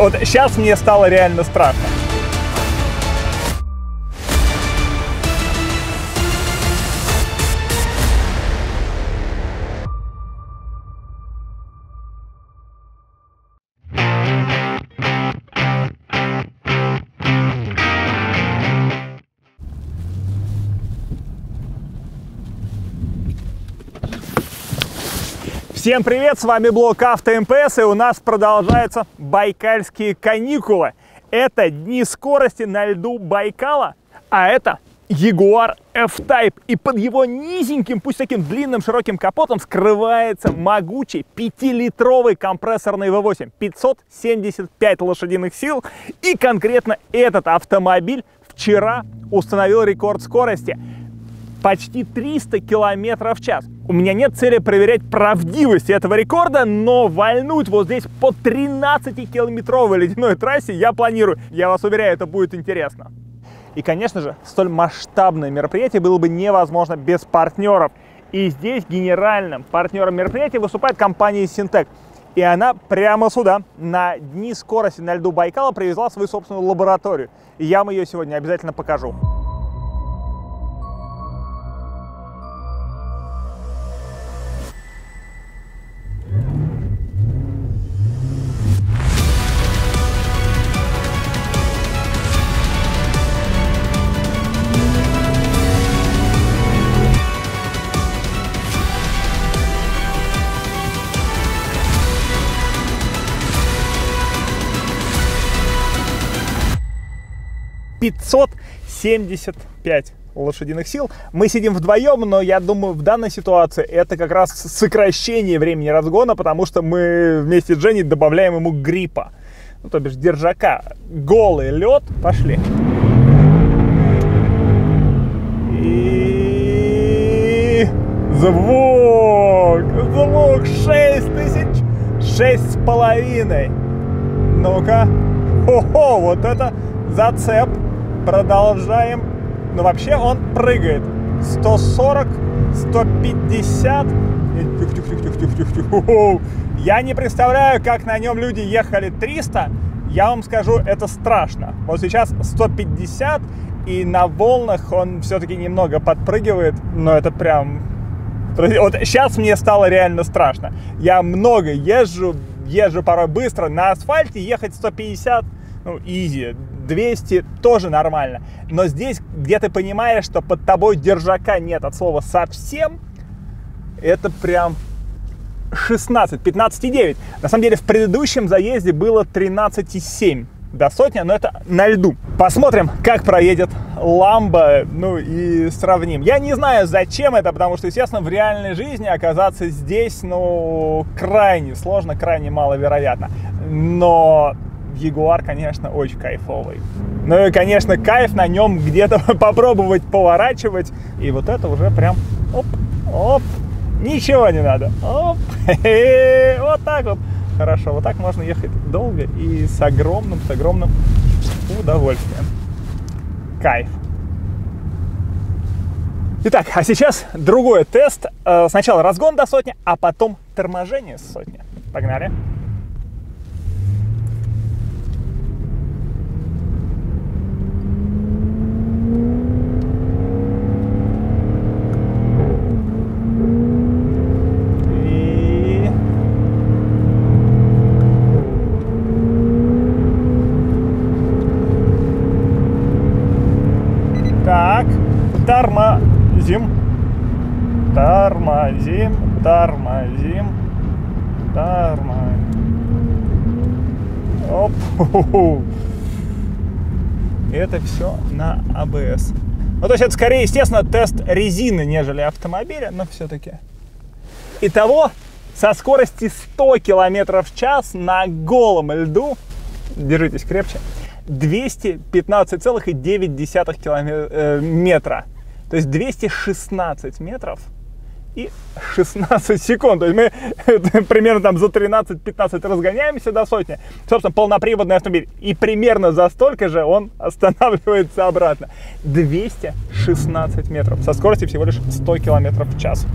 Вот сейчас мне стало реально страшно. Всем привет, с вами блог АвтоМПС, и у нас продолжаются байкальские каникулы. Это дни скорости на льду Байкала, а это Jaguar F-Type. И под его низеньким, пусть таким длинным широким капотом скрывается могучий 5-литровый компрессорный V8, 575 лошадиных сил. И конкретно этот автомобиль вчера установил рекорд скорости. Почти 300 км в час. У меня нет цели проверять правдивость этого рекорда, но вальнуть вот здесь по 13-километровой ледяной трассе я планирую. Я вас уверяю, это будет интересно. И, конечно же, столь масштабное мероприятие было бы невозможно без партнеров. И здесь генеральным партнером мероприятия выступает компания Syntec. И она прямо сюда, на дни скорости на льду Байкала, привезла свою собственную лабораторию. И я вам ее сегодня обязательно покажу. «575 лошадиных сил». Мы сидим вдвоем, но я думаю, в данной ситуации это как раз сокращение времени разгона, потому что мы вместе с Женей добавляем ему гриппа, ну, то бишь держака. Голый лед. Пошли. И звук 6000, 6,5. Ну-ка. Хо-хо, вот это зацеп. Продолжаем. Но вообще он прыгает. 140, 150. Я не представляю, как на нем люди ехали 300. Я вам скажу, это страшно. Вот сейчас 150, и на волнах он все-таки немного подпрыгивает. Но это прям... Вот сейчас мне стало реально страшно. Я много езжу порой быстро. На асфальте ехать 150, ну, изи. 200 тоже нормально. Но здесь, где ты понимаешь, что под тобой держака нет от слова совсем, это прям 16, 15,9. На самом деле в предыдущем заезде было 13,7 до сотни, но это на льду. Посмотрим, как проедет Ламбо, ну и сравним. Я не знаю, зачем это, потому что, естественно, в реальной жизни оказаться здесь, ну, крайне сложно, крайне маловероятно. Но Jaguar, конечно, очень кайфовый. Ну и, конечно, кайф на нем где-то попробовать поворачивать. И вот это уже прям оп, оп, ничего не надо. Оп, вот так вот. Хорошо, вот так можно ехать долго и с огромным удовольствием. Кайф. Итак, а сейчас другой тест. Сначала разгон до сотни, а потом торможение с сотни. Погнали. Так, тормозим, Оп. Это все на АБС. Ну, то есть это скорее, естественно, тест резины, нежели автомобиля, но все-таки. Итого, со скорости 100 км в час на голом льду, держитесь крепче, 215,9 метра. То есть 216 метров и 16 секунд. То есть мы примерно там за 13-15 разгоняемся до сотни. Собственно, полноприводный автомобиль. И примерно за столько же он останавливается обратно. 216 метров со скоростью всего лишь 100 км в час.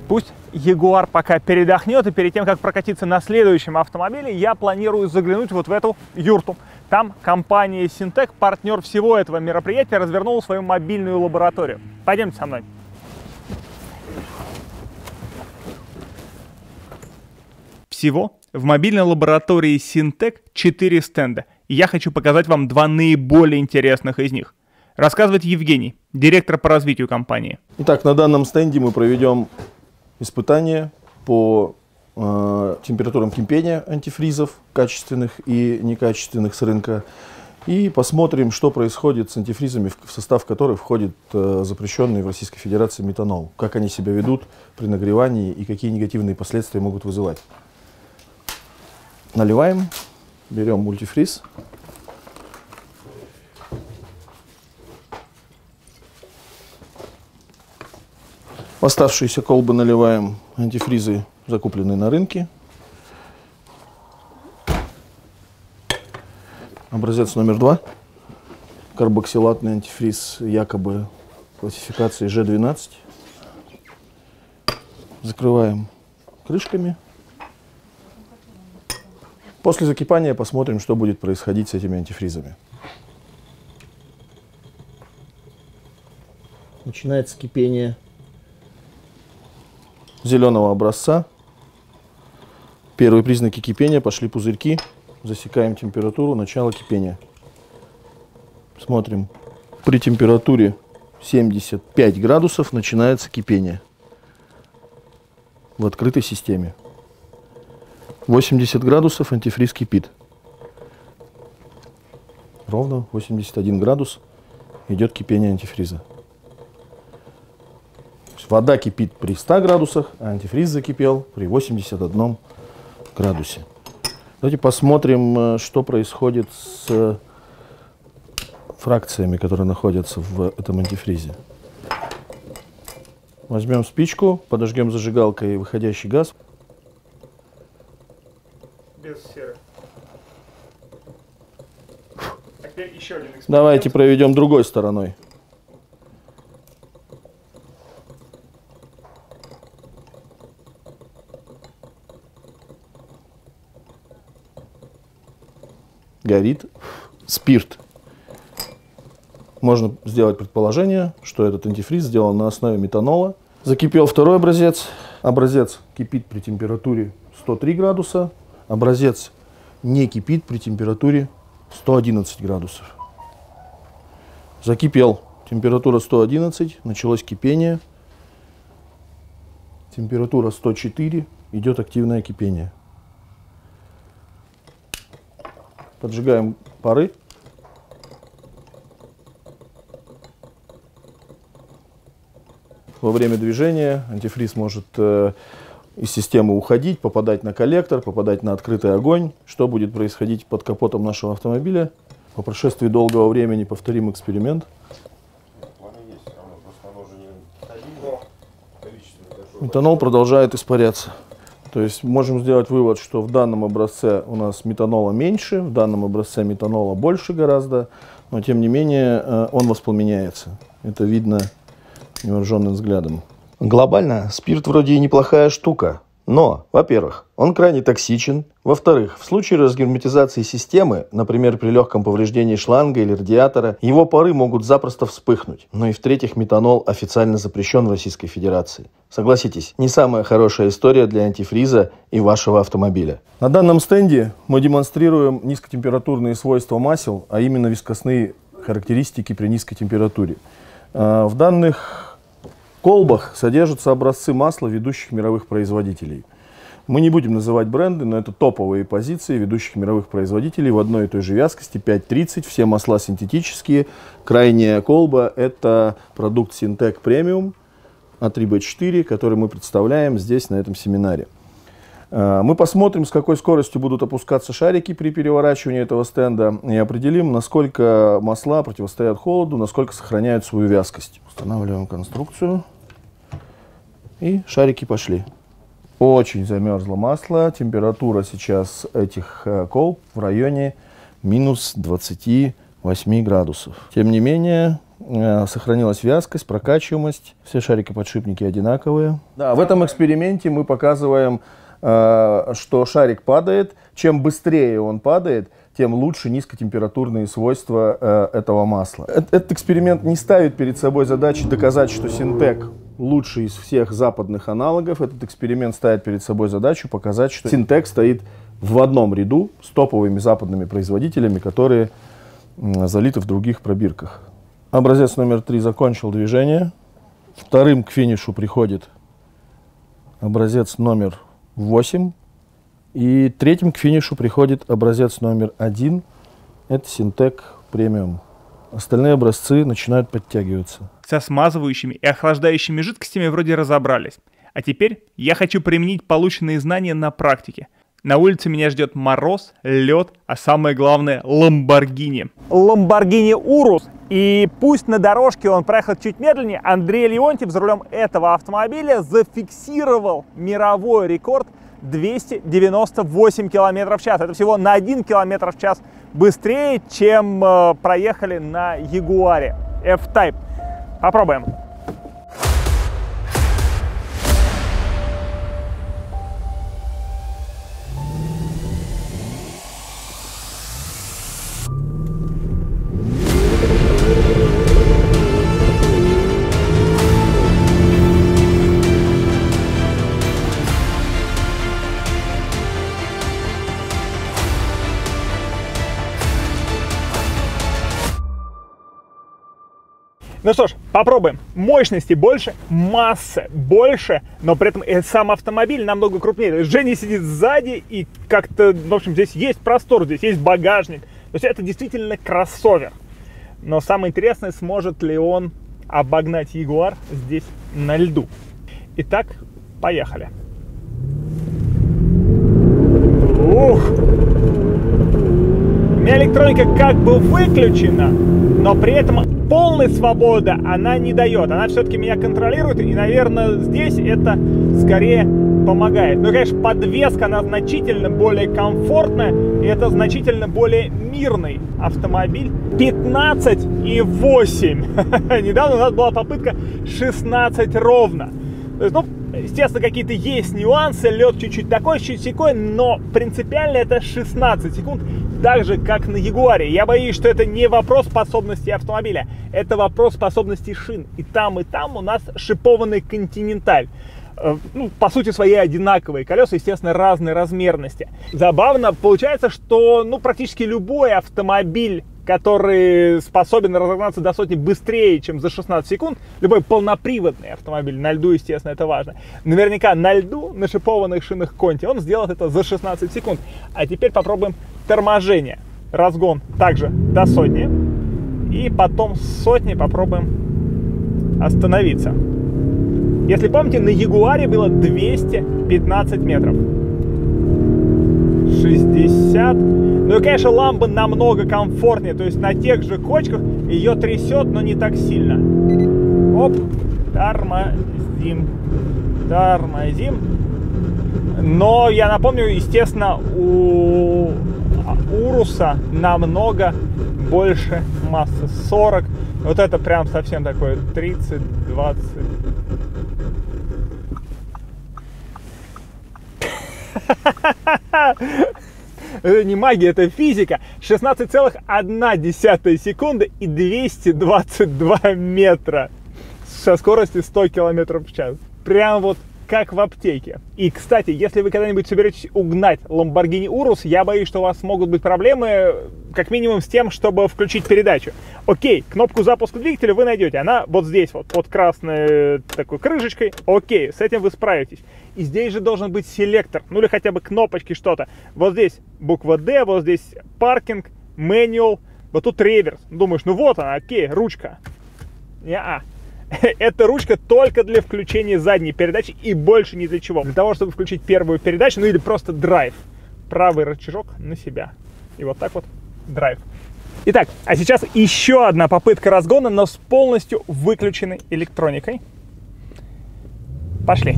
Пусть Jaguar пока передохнет, и перед тем, как прокатиться на следующем автомобиле, я планирую заглянуть вот в эту юрту. Там компания Syntec, партнер всего этого мероприятия, развернула свою мобильную лабораторию. Пойдемте со мной. Всего в мобильной лаборатории Syntec 4 стенда. И я хочу показать вам два наиболее интересных из них. Рассказывает Евгений, директор по развитию компании. Итак, на данном стенде мы проведем испытания по температурам кипения антифризов, качественных и некачественных с рынка. И посмотрим, что происходит с антифризами, в состав которых входит запрещенный в Российской Федерации метанол. Как они себя ведут при нагревании и какие негативные последствия могут вызывать. Наливаем, берем мультифриз. В оставшиеся колбы наливаем антифризы, закупленные на рынке. Образец номер 2. Карбоксилатный антифриз, якобы классификации G12. Закрываем крышками. После закипания посмотрим, что будет происходить с этими антифризами. Начинается кипение зеленого образца. Первые признаки кипения, пошли пузырьки. Засекаем температуру, начало кипения. Смотрим. При температуре 75 градусов начинается кипение в открытой системе. 80 градусов антифриз кипит. Ровно 81 градус идет кипение антифриза. Вода кипит при 100 градусах, а антифриз закипел при 81 градусе. Давайте посмотрим, что происходит с фракциями, которые находятся в этом антифризе. Возьмем спичку, подожгем зажигалкой выходящий газ. Без серы. А теперь еще один эксперимент. Давайте проведем другой стороной. Горит спирт. Можно сделать предположение, что этот антифриз сделан на основе метанола. Закипел второй образец. Образец кипит при температуре 103 градуса. Образец не кипит при температуре 111 градусов. Закипел. Температура 111. Началось кипение. Температура 104. Идет активное кипение. Поджигаем пары. Во время движения антифриз может из системы уходить, попадать на коллектор, попадать на открытый огонь. Что будет происходить под капотом нашего автомобиля? По прошествии долгого времени повторим эксперимент. Метанол продолжает испаряться. То есть можем сделать вывод, что в данном образце у нас метанола меньше, в данном образце метанола больше гораздо, но тем не менее он воспламеняется. Это видно невооруженным взглядом. Глобально спирт вроде и неплохая штука, но, во-первых, он крайне токсичен, во-вторых, в случае разгерметизации системы, например, при легком повреждении шланга или радиатора, его пары могут запросто вспыхнуть. Ну и в-третьих, метанол официально запрещен в Российской Федерации. Согласитесь, не самая хорошая история для антифриза и вашего автомобиля. На данном стенде мы демонстрируем низкотемпературные свойства масел, а именно вискосные характеристики при низкой температуре. В данных колбах содержатся образцы масла ведущих мировых производителей. Мы не будем называть бренды, но это топовые позиции ведущих мировых производителей в одной и той же вязкости 5,30. Все масла синтетические. Крайняя колба – это продукт Syntec Premium А3Б4, который мы представляем здесь на этом семинаре. Мы посмотрим, с какой скоростью будут опускаться шарики при переворачивании этого стенда и определим, насколько масла противостоят холоду, насколько сохраняют свою вязкость. Устанавливаем конструкцию и шарики пошли. Очень замерзло масло. Температура сейчас этих колб в районе минус 28 градусов. Тем не менее, Сохранилась вязкость, прокачиваемость. Все шарики-подшипники одинаковые. Да, в этом эксперименте мы показываем, что шарик падает. Чем быстрее он падает, тем лучше низкотемпературные свойства этого масла. Этот эксперимент не ставит перед собой задачи доказать, что Синтек лучший из всех западных аналогов. Этот эксперимент ставит перед собой задачу показать, что Синтек стоит в одном ряду с топовыми западными производителями, которые залиты в других пробирках. Образец номер 3 закончил движение. Вторым к финишу приходит образец номер 8. И третьим к финишу приходит образец номер 1. Это Синтек премиум. Остальные образцы начинают подтягиваться. Со смазывающими и охлаждающими жидкостями вроде разобрались. А теперь я хочу применить полученные знания на практике. На улице меня ждет мороз, лед, а самое главное — Lamborghini. Lamborghini Urus. И пусть на дорожке он проехал чуть медленнее, Андрей Леонтьев за рулем этого автомобиля зафиксировал мировой рекорд 298 км в час. Это всего на 1 км в час быстрее, чем проехали на Ягуаре F-Type. Попробуем. Ну что ж, попробуем. Мощности больше, массы больше, но при этом сам автомобиль намного крупнее. Женя сидит сзади, и как-то, в общем, здесь есть простор, здесь есть багажник. То есть это действительно кроссовер. Но самое интересное, сможет ли он обогнать Ягуар здесь на льду. Итак, поехали. Ух! У меня электроника как бы выключена, но при этом полной свободы она не дает. Она все-таки меня контролирует, и, наверное, здесь это скорее помогает. Ну, конечно, подвеска, она значительно более комфортная, и это значительно более мирный автомобиль. 15,8. Недавно у нас была попытка 16 ровно. То есть, ну, естественно, какие-то есть нюансы, лед чуть-чуть такой, чуть секой, но принципиально это 16 секунд, так же, как на Ягуаре. Я боюсь, что это не вопрос способности автомобиля, это вопрос способности шин. И там у нас шипованный Континенталь. Ну, по сути своей одинаковые колеса, естественно, разной размерности. Забавно получается, что ну, практически любой автомобиль, который способен разогнаться до сотни быстрее, чем за 16 секунд, любой полноприводный автомобиль, на льду, естественно, это важно, наверняка на льду, на шипованных шинах Конти, он сделает это за 16 секунд. А теперь попробуем торможение. Разгон также до сотни. И потом с сотни попробуем остановиться. Если помните, на Ягуаре было 215 метров. 60. Ну и, конечно, ламба намного комфортнее. То есть на тех же кочках ее трясет, но не так сильно. Оп, тормозим. Тормозим. Но я напомню, естественно, у Уруса намного больше массы. 40. Вот это прям совсем такое 30, 20. Это не магия, это физика. 16,1 секунды и 222 метра со скоростью 100 км в час. Прям вот как в аптеке. И, кстати, если вы когда-нибудь соберетесь угнать Lamborghini Urus, я боюсь, что у вас могут быть проблемы, как минимум, с тем, чтобы включить передачу. Окей, кнопку запуска двигателя вы найдете. Она вот здесь, вот под красной такой крышечкой. Окей, с этим вы справитесь. И здесь же должен быть селектор, ну или хотя бы кнопочки, что-то. Вот здесь буква D, вот здесь паркинг, manual, вот тут реверс. Думаешь, ну вот она, окей, ручка. Не-а. Это ручка только для включения задней передачи и больше ни для чего. Для того, чтобы включить первую передачу, ну или просто драйв. Правый рычажок на себя. И вот так вот драйв. Итак, а сейчас еще одна попытка разгона, но с полностью выключенной электроникой. Пошли.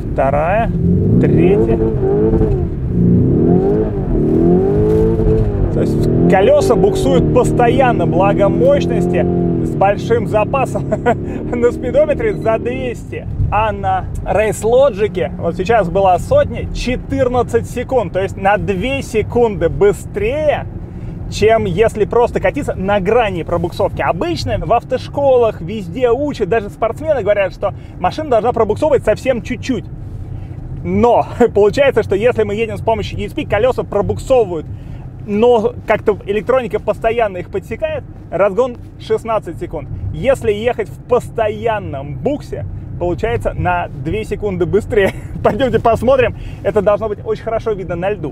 Вторая, третья. То есть колеса буксуют постоянно, благо мощности с большим запасом на спидометре за 200. А на Race Logic вот сейчас была сотня 14 секунд. То есть на 2 секунды быстрее, чем если просто катиться на грани пробуксовки. Обычно в автошколах везде учат, даже спортсмены говорят, что машина должна пробуксовывать совсем чуть-чуть. Но получается, что если мы едем с помощью ESP, колеса пробуксовывают, но как-то электроника постоянно их подсекает, разгон 16 секунд. Если ехать в постоянном буксе, получается на 2 секунды быстрее. Пойдемте посмотрим. Это должно быть очень хорошо видно на льду.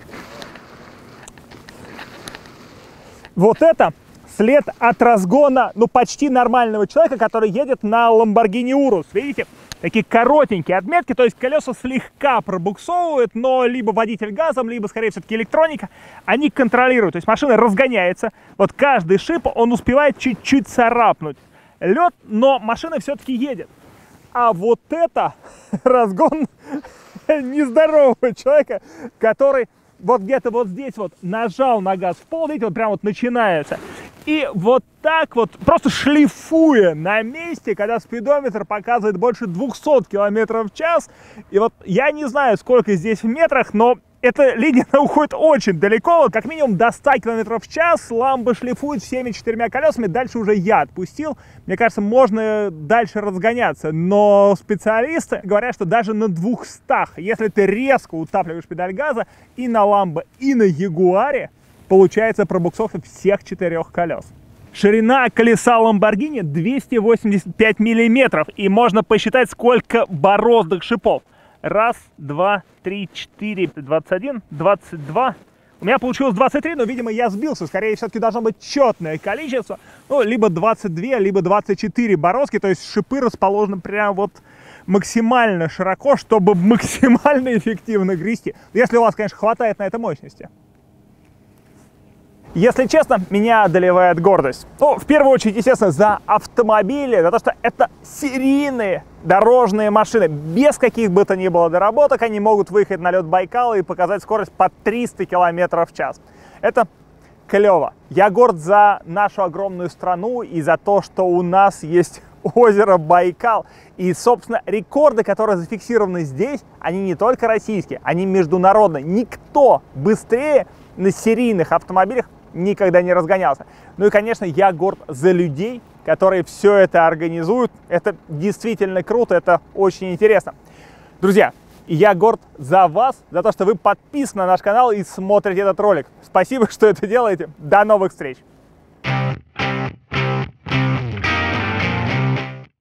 Вот это след от разгона, ну, почти нормального человека, который едет на Lamborghini Urus. Видите? Такие коротенькие отметки, то есть колеса слегка пробуксовывают, но либо водитель газом, либо, скорее, все-таки электроника, они контролируют. То есть машина разгоняется, вот каждый шип, он успевает чуть-чуть царапнуть лед, но машина все-таки едет. А вот это разгон нездорового человека, который вот где-то вот здесь вот нажал на газ в пол, видите, вот прям вот начинается. И вот так вот, просто шлифуя на месте, когда спидометр показывает больше 200 км в час. И вот я не знаю, сколько здесь в метрах, но эта линия уходит очень далеко, вот как минимум до 100 км в час. Ламбо шлифует всеми 4 колесами, дальше уже я отпустил. Мне кажется, можно дальше разгоняться, но специалисты говорят, что даже на 200, если ты резко утапливаешь педаль газа и на Ламбо, и на Ягуаре, получается пробуксовка всех 4 колес. Ширина колеса Lamborghini 285 миллиметров, и можно посчитать, сколько бороздых шипов. Раз, два, три, 4, 21, 22. У меня получилось 23, но, видимо, я сбился. Скорее, все-таки должно быть четное количество. Ну, либо 22, либо 24 бороздки. То есть шипы расположены прям вот максимально широко, чтобы максимально эффективно грести. Если у вас, конечно, хватает на это мощности. Если честно, меня одолевает гордость. Ну, в первую очередь, естественно, за автомобили, за то, что это серийные дорожные машины. Без каких бы то ни было доработок они могут выехать на лед Байкала и показать скорость по 300 км в час. Это клево. Я горд за нашу огромную страну и за то, что у нас есть озеро Байкал. И, собственно, рекорды, которые зафиксированы здесь, они не только российские, они международные. Никто быстрее на серийных автомобилях никогда не разгонялся. Ну и, конечно, я горд за людей, которые все это организуют. Это действительно круто, это очень интересно. Друзья, я горд за вас, за то, что вы подписаны на наш канал и смотрите этот ролик. Спасибо, что это делаете. До новых встреч!